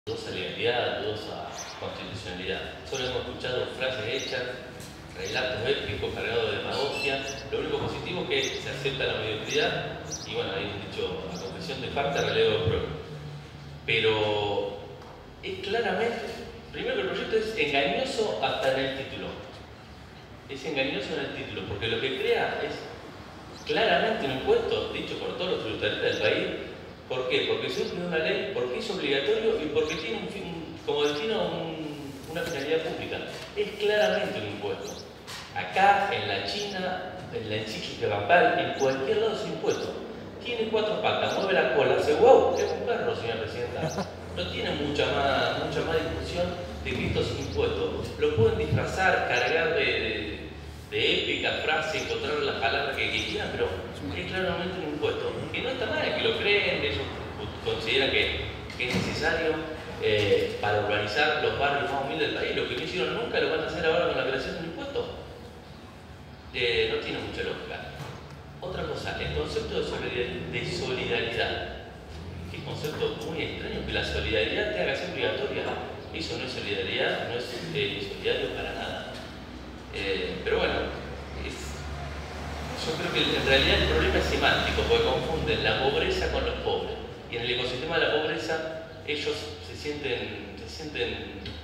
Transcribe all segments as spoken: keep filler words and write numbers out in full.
dudosa legalidad, dudosa constitucionalidad. Solo hemos escuchado frases hechas, relatos épicos cargados de demagogia. Lo único positivo es que se acepta la mediocridad y bueno, hay un dicho, la confesión de falta, relevo de prueba. Pero es claramente, primero que el proyecto es engañoso hasta en el título. Es engañoso en el título, porque lo que crea es claramente un impuesto dicho por todos los tributaristas del país. ¿Por qué? Porque se cumple una ley, porque es obligatorio y porque tiene un fin, como destino un, una finalidad pública. Es claramente un impuesto. Acá, en la China, en la Enchiquitapampal, en cualquier lado es un impuesto. Tiene cuatro patas, mueve la cola, hace wow, es un perro, señora presidenta. No tiene mucha más, mucha más discusión de que esto es un impuesto. Lo pueden disfrazar, cargar de, de, de épica frase, encontrar las palabras que, que quieran, pero es claramente un impuesto. Que no está mal, que lo creen, ellos consideran que, que es necesario eh, para urbanizar los barrios más humildes del país. Lo que no hicieron nunca lo van a hacer ahora con la creación de un impuesto. Eh, no tiene mucha lógica. Otra cosa, el concepto de solidaridad, de solidaridad, que es un concepto muy extraño, que la solidaridad tenga que ser obligatoria. Eso no es solidaridad, no es eh, solidario para nada. Eh, pero bueno, es, yo creo que en realidad el problema es semántico, porque confunden la pobreza con los pobres. Y en el ecosistema de la pobreza, ellos se sienten, se sienten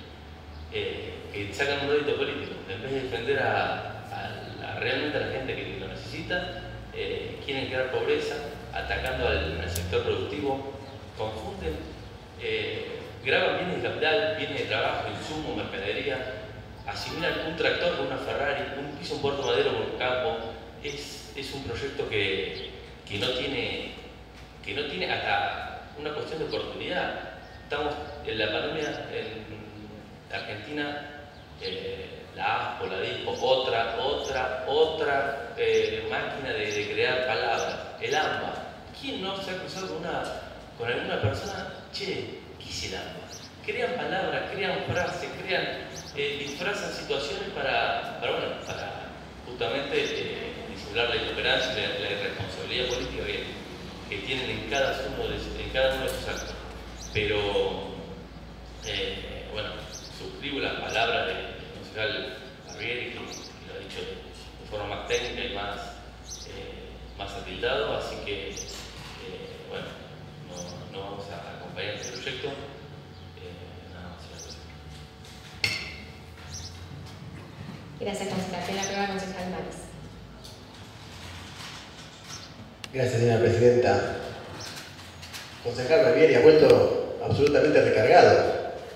eh, que sacan un rédito político. En vez de defender a, a, a realmente a la gente que lo necesita, eh, quieren crear pobreza, atacando al, al sector productivo, confunden, eh, graban bienes de capital, bienes de trabajo, insumos, mercadería, asimilan un tractor con una Ferrari, un piso, un puerto madero con un campo. Es, es un proyecto que, que, no tiene, que no tiene hasta una cuestión de oportunidad. Estamos en la pandemia en Argentina, eh, la ASPO, la DISPO, otra, otra, otra eh, máquina de, de crear palabras, el AMBA. ¿Quién no se ha cruzado con, una, con alguna persona? Che, ¿qué es el AMBA? Crean palabras, crean frases, crean, eh, disfrazan situaciones para, para, bueno, para justamente eh, disimular la inoperancia y la, la irresponsabilidad política que, que tienen en cada, uno de, en cada uno de sus actos. Pero, eh, bueno, suscribo las palabras del concejal Barbieri, que, que lo ha dicho de, de forma más técnica y más, eh, más atildado, así que, eh, bueno, no, no vamos a acompañar este proyecto. Gracias, concejal. Tiene la palabra el concejal Maris. Gracias, señora presidenta. Concejal Barbieri ha vuelto absolutamente recargado.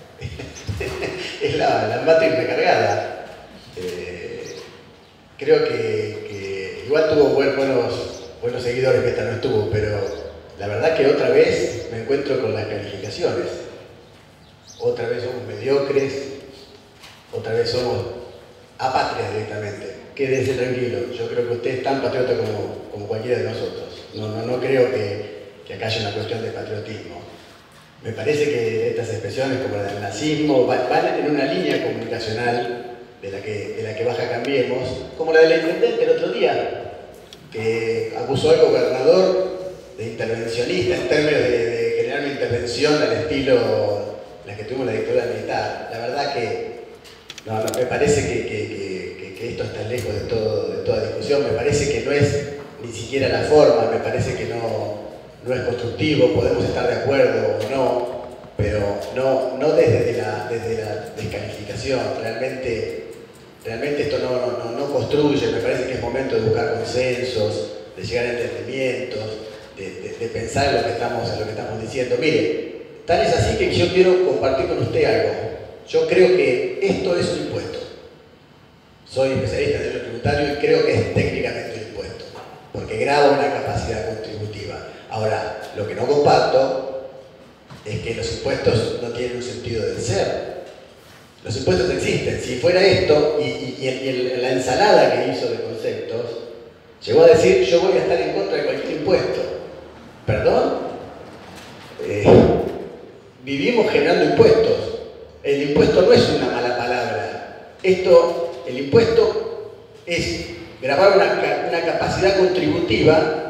Es la, la Matrix recargada. Eh, creo que, que igual tuvo buen, buenos, buenos seguidores, que esta no estuvo, pero la verdad que otra vez me encuentro con las calificaciones. Otra vez somos mediocres, otra vez somos apátridas directamente. Quédese tranquilo, yo creo que usted es tan patriota como, como cualquiera de nosotros. No, no, no creo que, que acá haya una cuestión de patriotismo. Me parece que estas expresiones como la del nazismo van en una línea comunicacional de la que, de la que baja Cambiemos, como la del intendente el otro día, que acusó al gobernador de intervencionista en términos de, de generar una intervención al estilo la que tuvimos la dictadura militar. La verdad que no, no, me parece que, que, que, que esto está lejos de, todo, de toda discusión. Me parece que no es ni siquiera la forma, me parece que no, no es constructivo. Podemos estar de acuerdo o no, pero no, no desde, la, desde la descalificación. Realmente, realmente esto no, no, no construye. Me parece que es momento de buscar consensos, de llegar a entendimientos, de, de, de pensar en lo, que estamos, en lo que estamos diciendo. Mire, tal es así que yo quiero compartir con usted algo. Yo creo que esto es un impuesto. Soy especialista en derecho tributario y creo que es técnicamente un impuesto, porque graba una capacidad contributiva. Ahora, lo que no comparto es que los impuestos no tienen un sentido del ser. Los impuestos existen. Si fuera esto, y, y, y, el, y la ensalada que hizo de conceptos, llegó a decir, yo voy a estar en contra de cualquier impuesto. ¿Perdón? Eh, vivimos generando impuestos. El impuesto no es una mala palabra. Esto, el impuesto es grabar una, una capacidad contributiva